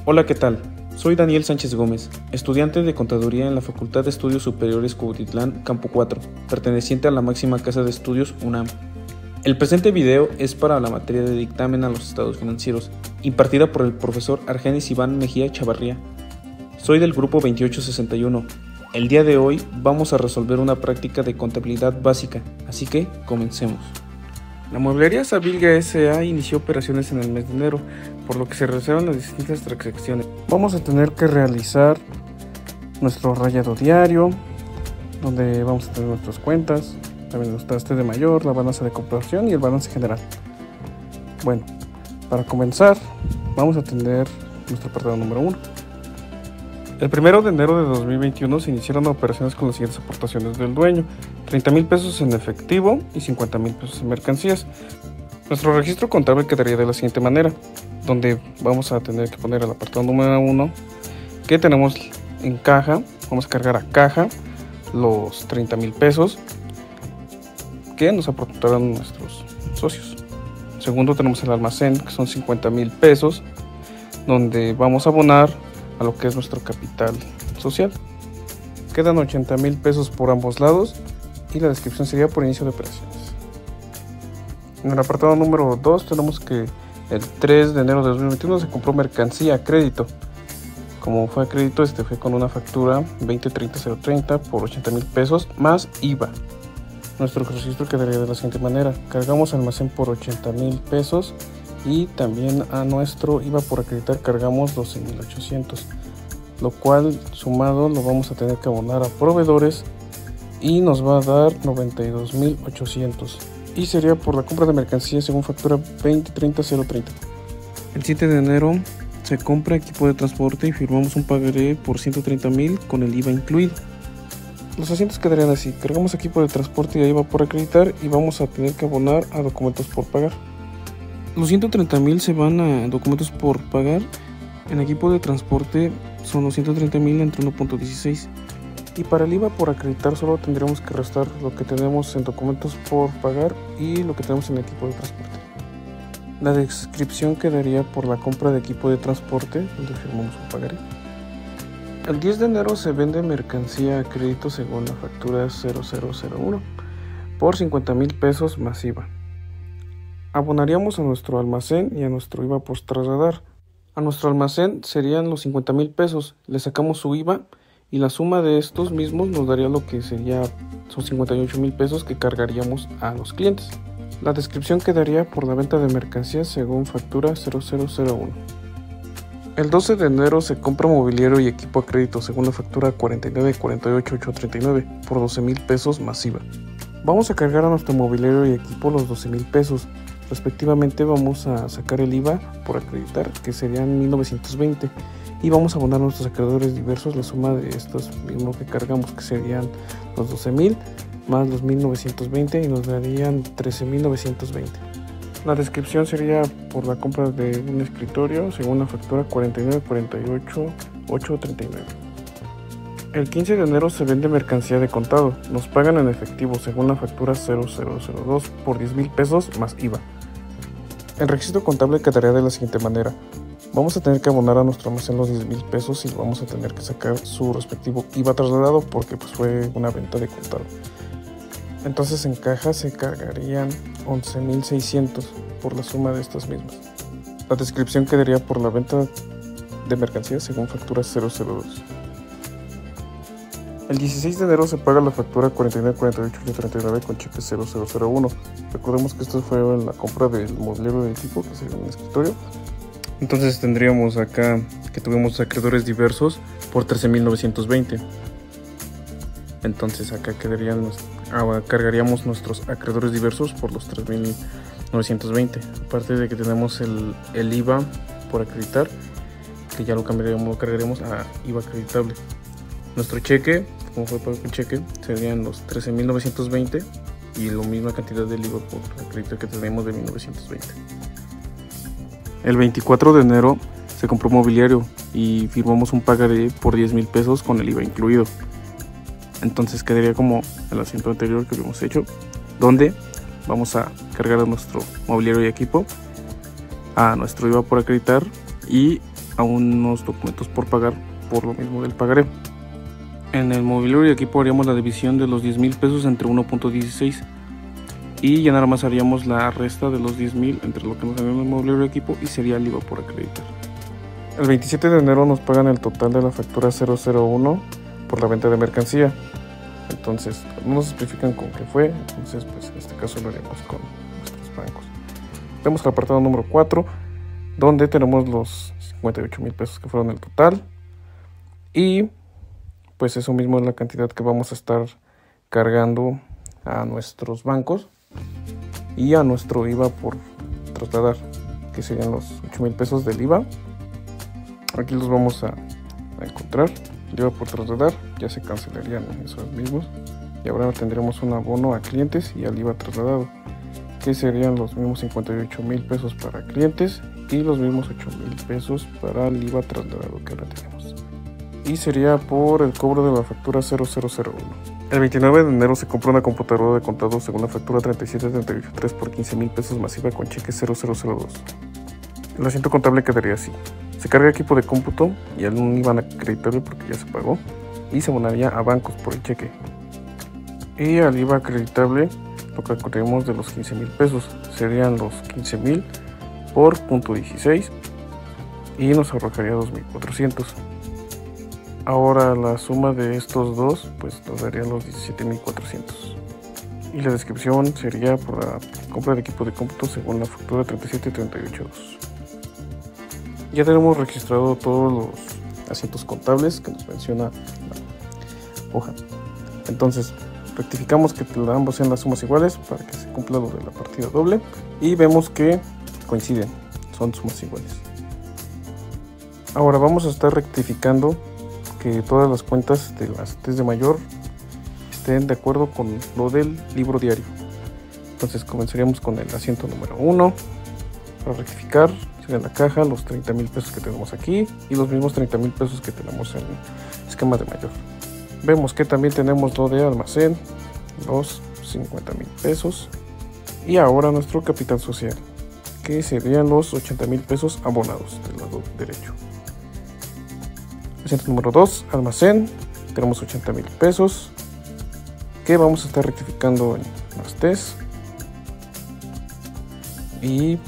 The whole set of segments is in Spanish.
Hola, ¿qué tal? Soy Daniel Sánchez Gómez, estudiante de Contaduría en la Facultad de Estudios Superiores Cuautitlán, Campo 4, perteneciente a la máxima casa de estudios UNAM. El presente video es para la materia de dictamen a los estados financieros, impartida por el profesor Argenis Iván Mejía Chavarría. Soy del grupo 2861. El día de hoy vamos a resolver una práctica de contabilidad básica, así que comencemos. La mueblería Sabilga S.A. inició operaciones en el mes de enero, por lo que se realizaron las distintas transacciones. Vamos a tener que realizar nuestro rayado diario, donde vamos a tener nuestras cuentas, también los trastes de mayor, la balanza de comprobación y el balance general. Bueno, para comenzar, vamos a tener nuestro apartado número 1. El 1 de enero de 2021 se iniciaron operaciones con las siguientes aportaciones del dueño: 30,000 pesos en efectivo y 50,000 pesos en mercancías. Nuestro registro contable quedaría de la siguiente manera, donde vamos a tener que poner el apartado número 1 que tenemos en caja. Vamos a cargar a caja los 30,000 pesos que nos aportaron nuestros socios. Segundo, tenemos el almacén, que son 50,000 pesos, donde vamos a abonar a lo que es nuestro capital social. Quedan 80,000 pesos por ambos lados y la descripción sería por inicio de operaciones. En el apartado número 2 tenemos que el 3 de enero de 2021 se compró mercancía a crédito. Como fue a crédito, fue con una factura 2030-030 por 80,000 pesos más IVA. Nuestro registro quedaría de la siguiente manera: cargamos almacén por 80,000 pesos y también a nuestro IVA por acreditar cargamos 12,800, lo cual sumado lo vamos a tener que abonar a proveedores y nos va a dar 92,800, y sería por la compra de mercancía según factura 2030-030. El 7 de enero se compra equipo de transporte y firmamos un pagaré por 130,000 con el IVA incluido. Los asientos quedarían así: cargamos equipo de transporte y IVA por acreditar y vamos a tener que abonar a documentos por pagar. Los 130,000 se van a documentos por pagar. En equipo de transporte son los 130,000 entre 1.16. Y para el IVA por acreditar solo tendríamos que restar lo que tenemos en documentos por pagar y lo que tenemos en equipo de transporte. La descripción quedaría por la compra de equipo de transporte, donde firmamos un pagaré. El 10 de enero se vende mercancía a crédito según la factura 0001 por 50,000 pesos más IVA. Abonaríamos a nuestro almacén y a nuestro IVA por trasladar. A nuestro almacén serían los 50,000 pesos, le sacamos su IVA y la suma de estos mismos nos daría lo que sería son 58,000 pesos que cargaríamos a los clientes. La descripción quedaría por la venta de mercancías según factura 0001. El 12 de enero se compra mobiliario y equipo a crédito según la factura 49,48,839 por 12,000 pesos más IVA. Vamos a cargar a nuestro mobiliario y equipo los 12,000 pesos. Respectivamente vamos a sacar el IVA por acreditar, que serían 1,920, y vamos a abonar a nuestros acreedores diversos la suma de estos mismos que cargamos, que serían los 12,000 más los 1,920 y nos darían 13,920. La descripción sería por la compra de un escritorio según la factura 49,48,839. El 15 de enero se vende mercancía de contado. Nos pagan en efectivo según la factura 0002 por 10,000 pesos más IVA. El registro contable quedaría de la siguiente manera: vamos a tener que abonar a nuestro almacén los 10,000 pesos y vamos a tener que sacar su respectivo IVA trasladado porque fue una venta de contado. Entonces en caja se cargarían 11,600 por la suma de estas mismas. La descripción quedaría por la venta de mercancías según factura 002. El 16 de enero se paga la factura 49,48,39 con cheque 0001. Recordemos que esto fue en la compra del mobiliario de equipo, que sería un escritorio. Entonces tendríamos acá que tuvimos acreedores diversos por 13,920. Entonces acá cargaríamos nuestros acreedores diversos por los 3,920. Aparte de que tenemos el IVA por acreditar, que ya lo cargaremos a IVA acreditable. Nuestro cheque, como fue pago con cheque, serían los 13,920 y la misma cantidad del IVA por acreditar que tenemos de 1,920. El 24 de enero se compró mobiliario y firmamos un pagaré por 10,000 pesos con el IVA incluido. Entonces quedaría como el asiento anterior que habíamos hecho, donde vamos a cargar a nuestro mobiliario y equipo, a nuestro IVA por acreditar y a unos documentos por pagar por lo mismo del pagaré. En el mobiliario y equipo haríamos la división de los 10,000 pesos entre 1.16 y ya nada más haríamos la resta de los 10,000 entre lo que nos salió en el mobiliario y equipo y sería el IVA por acreditar. El 27 de enero nos pagan el total de la factura 001 por la venta de mercancía. Entonces no nos especifican con qué fue, entonces pues en este caso lo haremos con nuestros bancos. Vemos el apartado número 4, donde tenemos los 58,000 pesos que fueron el total. Y pues eso mismo es la cantidad que vamos a estar cargando a nuestros bancos y a nuestro IVA por trasladar, que serían los 8,000 pesos del IVA. Aquí los vamos a encontrar. El IVA por trasladar ya se cancelarían esos mismos y ahora tendremos un abono a clientes y al IVA trasladado, que serían los mismos 58,000 pesos para clientes y los mismos 8,000 pesos para el IVA trasladado que ahora tenemos. Y sería por el cobro de la factura 0001. El 29 de enero se compró una computadora de contado según la factura 37383 por 15,000 pesos masiva con cheque 0002. El asiento contable quedaría así. Se carga equipo de cómputo y al un IVA acreditable porque ya se pagó y se abonaría a bancos por el cheque. Y al IVA acreditable lo calcularemos de los 15,000 pesos. Serían los 15,000 por .16 y nos arrojaría 2,400. Ahora la suma de estos dos pues nos daría los 17,400. Y la descripción sería por la compra de equipo de cómputo según la factura 37382. Ya tenemos registrado todos los asientos contables que nos menciona la hoja. Entonces rectificamos que ambos sean las sumas iguales para que se cumpla lo de la partida doble y vemos que coinciden, son sumas iguales. Ahora vamos a estar rectificando que todas las cuentas de las T's de mayor estén de acuerdo con lo del libro diario. Entonces comenzaríamos con el asiento número 1 para rectificar. En la caja los 30,000 pesos que tenemos aquí y los mismos 30,000 pesos que tenemos en el esquema de mayor. Vemos que también tenemos lo de almacén, los 50,000 pesos y ahora nuestro capital social, que serían los 80,000 pesos abonados del lado derecho. Asiento número 2, almacén, tenemos 80,000 pesos que vamos a estar rectificando en las T's y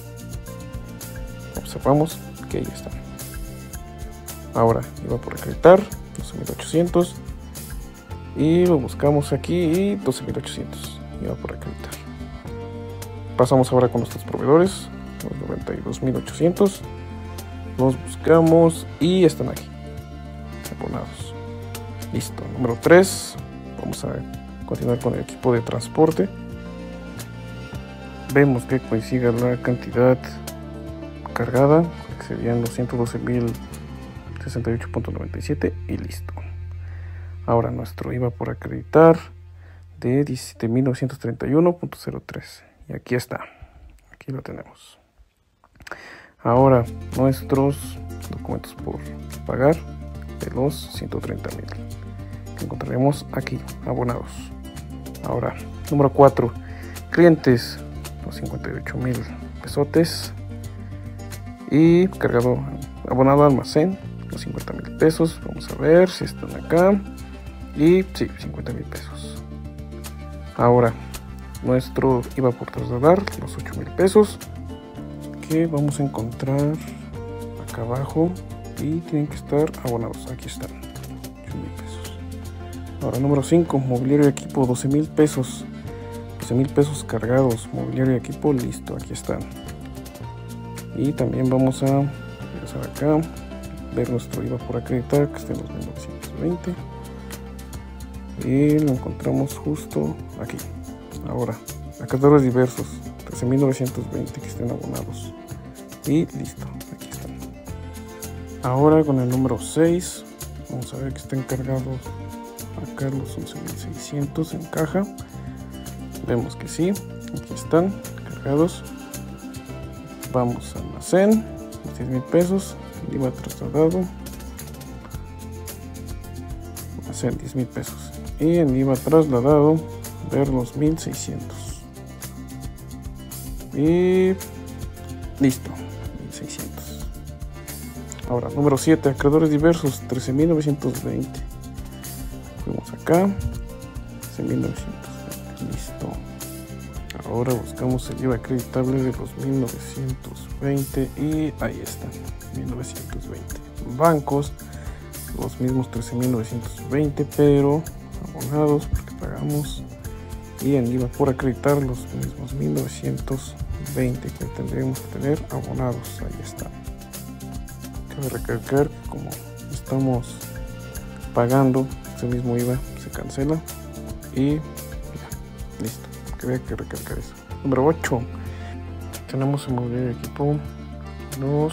observamos que ahí están. Ahora iba por acreditar 12,800 y lo buscamos aquí y 12,800 iba por acreditar. Pasamos ahora con nuestros proveedores, los 92,800, los buscamos y están aquí abonados. Listo. Número 3, vamos a continuar con el equipo de transporte. Vemos que coincide la cantidad cargada, que serían los 112,068.97 y listo. Ahora nuestro IVA por acreditar de 17,931.03 y aquí está, aquí lo tenemos. Ahora nuestros documentos por pagar de los 130,000 que encontraremos aquí abonados. Ahora número 4, clientes, los 58,000 pesotes y cargado, abonado a almacén, los 50,000 pesos. Vamos a ver si están acá. Y sí, 50,000 pesos. Ahora, nuestro IVA por trasladar, los 8,000 pesos. Que vamos a encontrar acá abajo. Y tienen que estar abonados. Aquí están, 8,000 pesos. Ahora, número 5, mobiliario y equipo, 12,000 pesos. 12,000 pesos cargados. Mobiliario y equipo, listo, aquí están. Y también vamos a regresar acá, ver nuestro IVA por acreditar, que está en los 1920. Y lo encontramos justo aquí. Ahora, acreedores diversos, 13,920 que estén abonados. Y listo, aquí están. Ahora con el número 6, vamos a ver que estén cargados acá los 11,600 en caja. Vemos que sí, aquí están cargados. Vamos a almacén, 10,000 pesos, el IVA trasladado, almacén 10,000 pesos y en IVA trasladado ver los 1,600 y listo, 1,600. Ahora, número 7, acreedores diversos, 13.920. Fuimos acá, 13.920, listo. Ahora buscamos el IVA acreditable de los 1920 y ahí está, 1920. Bancos, los mismos 13.920, pero abonados porque pagamos. Y en IVA por acreditar los mismos 1920 que tendríamos que tener abonados. Ahí está. Cabe recalcar que como estamos pagando ese mismo IVA, se cancela y ya, listo. Que había que recalcar eso. Número 8. Tenemos en mobiliario de equipo los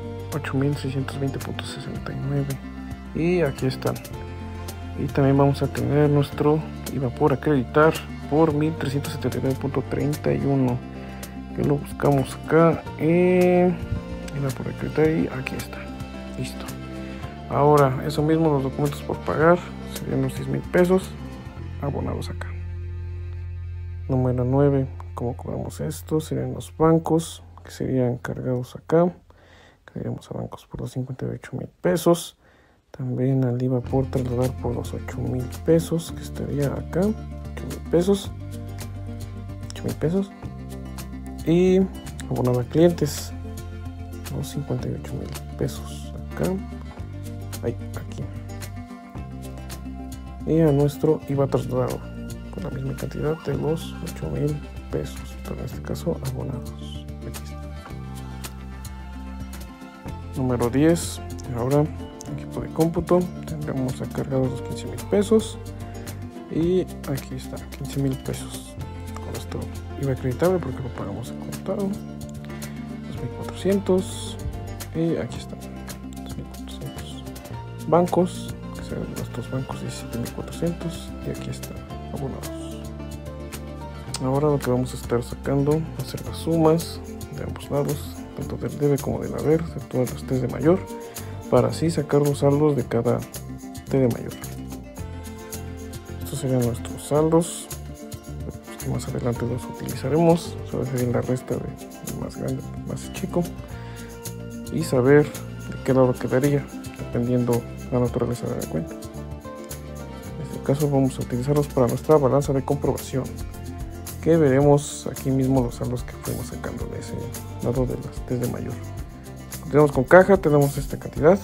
8.620.69 y aquí están. Y también vamos a tener nuestro IVA por acreditar por 1.379.31, que lo buscamos acá, IVA por acreditar y aquí está, listo. Ahora eso mismo, los documentos por pagar serían los 10.000 pesos abonados acá. Número 9, ¿cómo cobramos esto? Serían los bancos que serían cargados acá. Cargaríamos a bancos por los 58.000 pesos. También al IVA por trasladar por los 8.000 pesos, que estaría acá, 8.000 pesos. 8.000 pesos. Y abonado a clientes, los 58.000 pesos acá. Ahí, aquí. Y a nuestro IVA trasladado, con la misma cantidad de los 8.000 pesos, pero en este caso abonados. Aquí está. Número 10. Ahora, equipo de cómputo, tendremos a cargados los 15.000 pesos. Y aquí está, 15.000 pesos. Con esto IVA acreditable porque lo pagamos en contado. 2.400. Y aquí está, 2.400. Bancos, que serán nuestros bancos, 17.400. Y aquí están abonados. Ahora lo que vamos a estar sacando va a ser las sumas de ambos lados, tanto del debe como del haber, de todas las T de mayor, para así sacar los saldos de cada T de mayor. Estos serían nuestros saldos, que más adelante los utilizaremos. Solo sería la resta de más grande, más chico, y saber de qué lado quedaría, dependiendo la naturaleza de la cuenta. En este caso vamos a utilizarlos para nuestra balanza de comprobación, que veremos aquí mismo los saldos que fuimos sacando de ese lado de las T de mayor. Continuamos con caja, tenemos esta cantidad,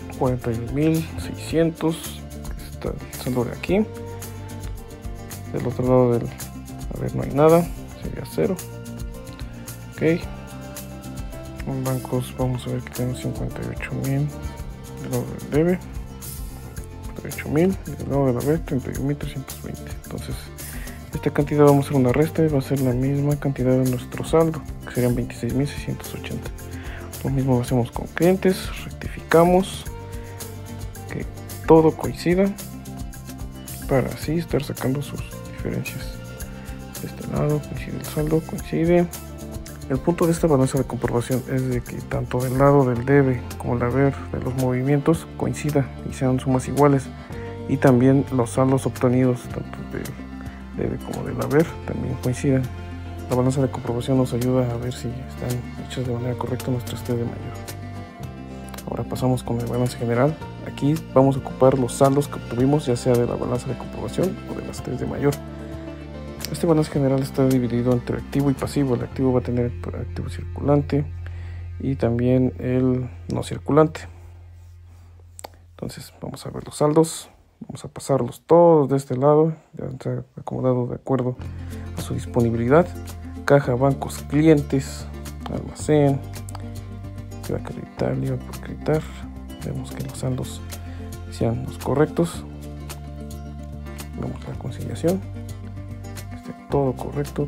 41.600, que está el saldo de aquí. Del otro lado del haber no hay nada, sería 0. Ok. En bancos vamos a ver que tenemos 58.000 del lado del debe, 48.000 y del lado del haber 31.320. Entonces esta cantidad vamos a hacer una resta y va a ser la misma cantidad de nuestro saldo, que serían 26.680. Lo mismo lo hacemos con clientes, rectificamos que todo coincida para así estar sacando sus diferencias. De este lado coincide el saldo, coincide. El punto de esta balanza de comprobación es de que tanto del lado del debe como el haber de los movimientos coincida y sean sumas iguales, y también los saldos obtenidos tanto del debe como del haber también coincidan. La balanza de comprobación nos ayuda a ver si están hechas de manera correcta nuestras T de mayor. Ahora pasamos con el balance general. Aquí vamos a ocupar los saldos que obtuvimos, ya sea de la balanza de comprobación o de las T de mayor. Este balance general está dividido entre activo y pasivo. El activo va a tener el activo circulante y también el no circulante. Entonces vamos a ver los saldos. Vamos a pasarlos todos de este lado, ya está acomodado de acuerdo a su disponibilidad. Caja, bancos, clientes, almacén, IVA acreditar, IVA por acreditar. Vemos que los saldos sean los correctos. Vemos la conciliación, que esté todo correcto,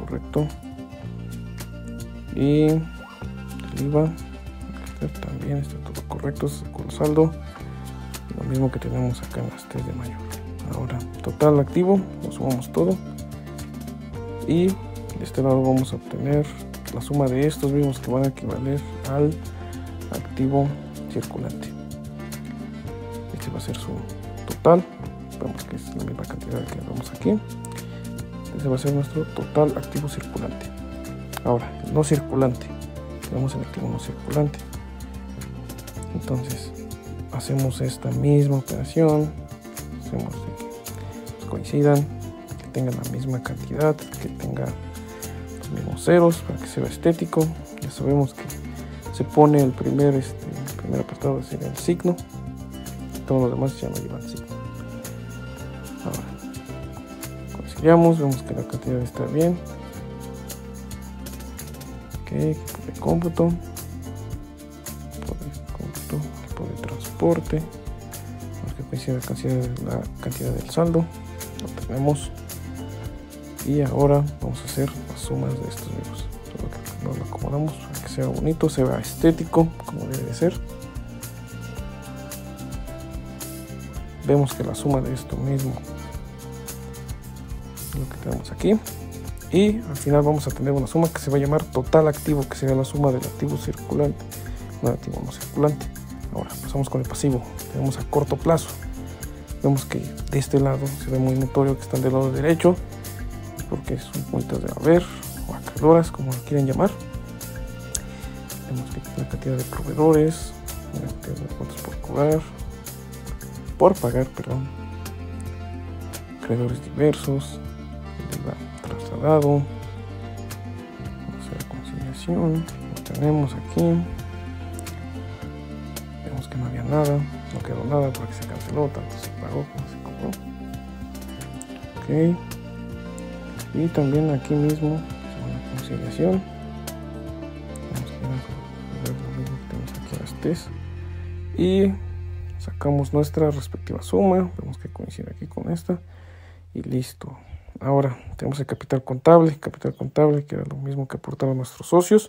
y el IVA también está todo correcto, se sacó el saldo, lo mismo que tenemos acá en las T de mayor. Ahora total activo, lo sumamos todo y de este lado vamos a obtener la suma de estos mismos, que van a equivaler al activo circulante. Este va a ser su total. Vemos que es la misma cantidad que vemos aquí. Este va a ser nuestro total activo circulante. Ahora, el no circulante. Tenemos el activo no circulante. Entonces hacemos esta misma operación, hacemos que coincidan, que tengan la misma cantidad, que tenga los mismos ceros para que sea estético. Ya sabemos que se pone el primer apartado, es el signo, todos los demás ya no llevan signo. Ahora conciliamos, vemos que la cantidad está bien. Ok, equipo de cómputo, equipo de transporte, vemos que coincide la cantidad del saldo, lo tenemos. Y ahora vamos a hacer las sumas de estos mismos. Solo que lo acomodamos para que sea bonito, se vea estético como debe de ser. Vemos que la suma de esto mismo es lo que tenemos aquí. Y al final vamos a tener una suma que se va a llamar total activo, que será la suma del activo circulante, no activo no circulante. Ahora pasamos con el pasivo. Tenemos a corto plazo. Vemos que de este lado se ve muy notorio que están del lado derecho, porque son cuentas de haber o acreedoras, como lo quieren llamar. Vemos que la cantidad de proveedores, la cantidad de cuentas por pagar, acreedores diversos, trasladado, vamos a hacer conciliación, lo tenemos aquí. Vemos que no había nada, no quedó nada porque se canceló, tanto se pagó como se cobró. Ok. Y también aquí mismo la conciliación, vamos a ver lo mismo que tenemos aquí en las T's y sacamos nuestra respectiva suma, vemos que coincide aquí con esta y listo. Ahora tenemos el capital contable que era lo mismo que aportaron nuestros socios,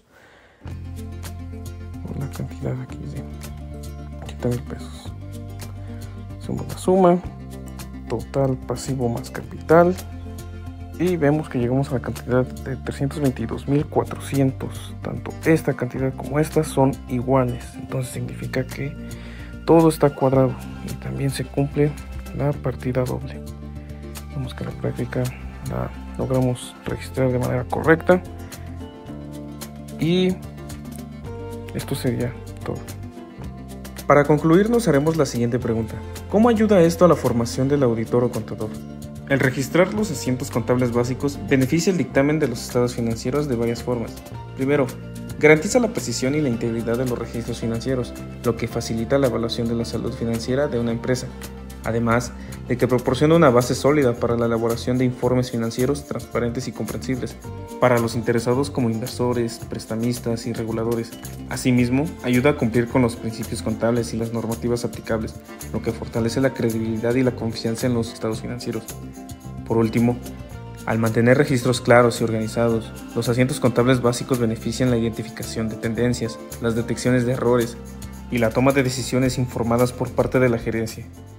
con la cantidad aquí de 80,000 pesos. Hacemos la suma, total pasivo más capital. Y vemos que llegamos a la cantidad de 322,400. Tanto esta cantidad como esta son iguales. Entonces significa que todo está cuadrado. Y también se cumple la partida doble. Vemos que la práctica la logramos registrar de manera correcta. Y esto sería todo. Para concluir nos haremos la siguiente pregunta. ¿Cómo ayuda esto a la formación del auditor o contador? El registrar los asientos contables básicos beneficia el dictamen de los estados financieros de varias formas. Primero, garantiza la precisión y la integridad de los registros financieros, lo que facilita la evaluación de la salud financiera de una empresa, además de que proporciona una base sólida para la elaboración de informes financieros transparentes y comprensibles para los interesados como inversores, prestamistas y reguladores. Asimismo, ayuda a cumplir con los principios contables y las normativas aplicables, lo que fortalece la credibilidad y la confianza en los estados financieros. Por último, al mantener registros claros y organizados, los asientos contables básicos benefician la identificación de tendencias, las detecciones de errores y la toma de decisiones informadas por parte de la gerencia.